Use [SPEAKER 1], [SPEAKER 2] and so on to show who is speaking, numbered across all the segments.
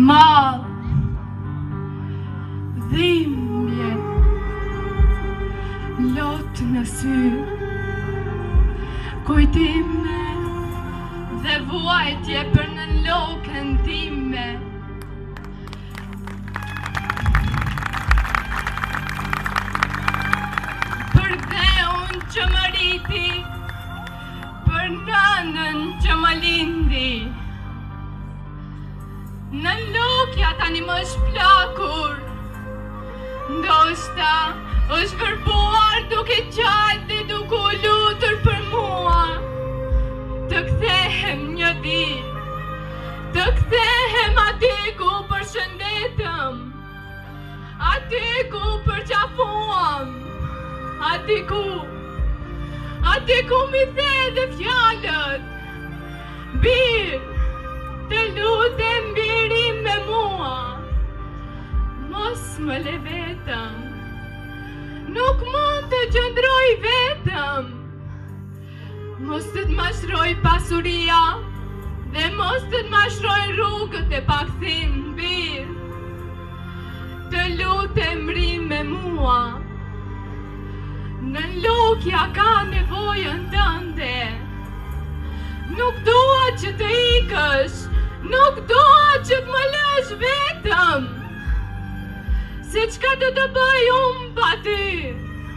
[SPEAKER 1] mal, dhimbje, lot në sy, kujtime dhe vuajtje për në lokën time. Për dheun që më riti, për nënën që më lindi, në lokja tani më shplakur, ndoshta është vërbuar duke qajt dhe duke u lutur për mua. Të kthehem një ditë, të kthehem aty ku përshëndetëm, aty ku përqafuam, aty ku mi the dhe fjalët. Bir, të lutem biri me mua, mos më le vetëm, nuk mund të gjëndroj vetëm, mos të mashroj pasuria dhe mos të mashroj rrugët e pakthim. Bir, të lutem ri me mua, në lokja ka nevojën tënde. Nuk dua që të ikësh, nuk dua që të më lësh vetëm, se qka do të bëj unë pa ty.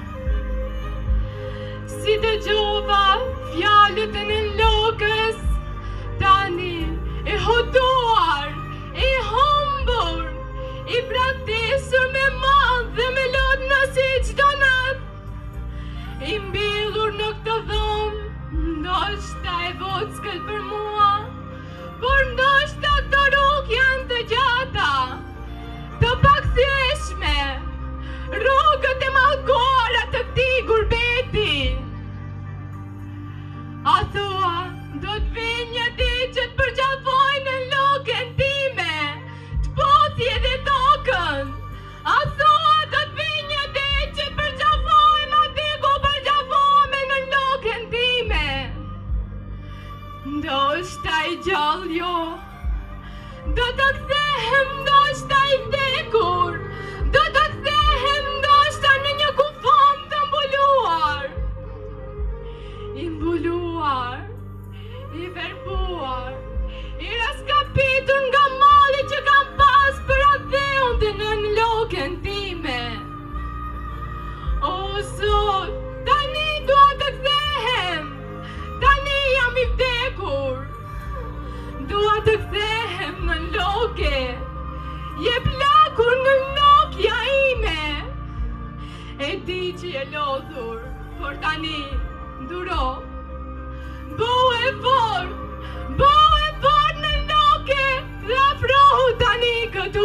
[SPEAKER 1] Si të gjova fjalët e në lokës, tani e hotuar, e humbur, i bratesur me madh dhe me lot në si qdo natë, i mbilur në këtë dhomë, ndoshta e vockël për mua, por ndoshta këto rrugë janë të gjata, të pakthyeshme, rrugët e mallkuara të këtij gurbeti. A thua, do të vinë një ditë që të përqafoj në lokën time, të pothi edhe tokën. A thua, do të vinë një ditë që të përqafojmë aty ku përqafojmë në lokën time. Ndoshta i gjallë jo, do të kthehem ndoshta i vdekur, do të kthehem ndoshta në një kufam të mbuluar. I mbuluar, i verbuar, i raskapitur nga malli që kam pas për adheun dhe në lokën time. O Zot, tani dua të kthehem, tani jam i vdekur, dua të kthehem në loke, jep lakur në lokja ime. E di që je lodhur, por tani nduro, bëu e fort në loke dhe afrohu tani këtu.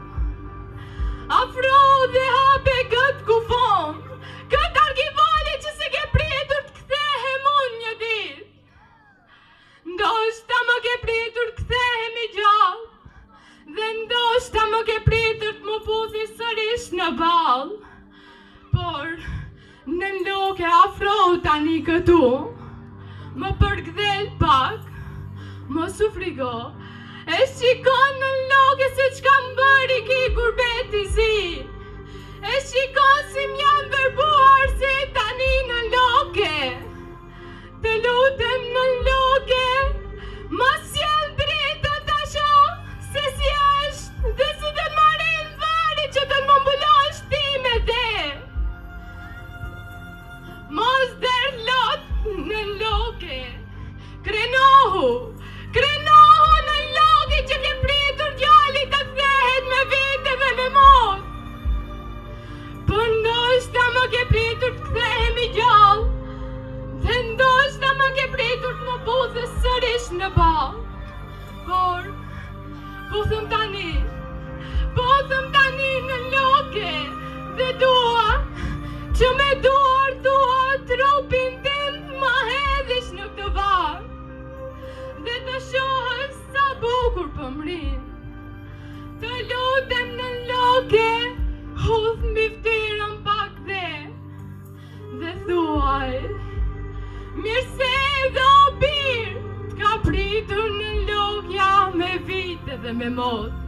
[SPEAKER 1] Afrohu dhe hape këtë kufon, këtë arkivali që se ke pritur të kthehem unë një ditë. Ndoshta më ke pritur të kthehem i gjallë, dhe ndoshta më ke pritur të më puthi sërish në ballë. Por në loke afrohu tani këtu, më përgdhel pak, mos u frigo, e shikon në loke se çka më bëri ki gurbeti zi, e shikon si m'jam verbuar si tani në loke. Të lutem në loke, mos sjell dritën tasho, se si është dhe si të marrin vari që të më mbulosh ti me dhe. Mos der lot në loke, krenohu në loke që ke pritur djali të kthehet me vite dhe me mot. Por ndoshta më ke pritur të kthehem i gjallë, dhe ndoshta më ke pritur të më puthë sërish në ballë. Por puthëm tani në loke, dhe dua që me duar tua trupin tim ma hedhish në këtë varë, dhe të shohësh sa bukur po mrin. Të lutem në loke, hudh mbi ftyrën pak dhe thuaj, mirëse dhe o bir, t'ka pritur në lokja me vite dhe me mot.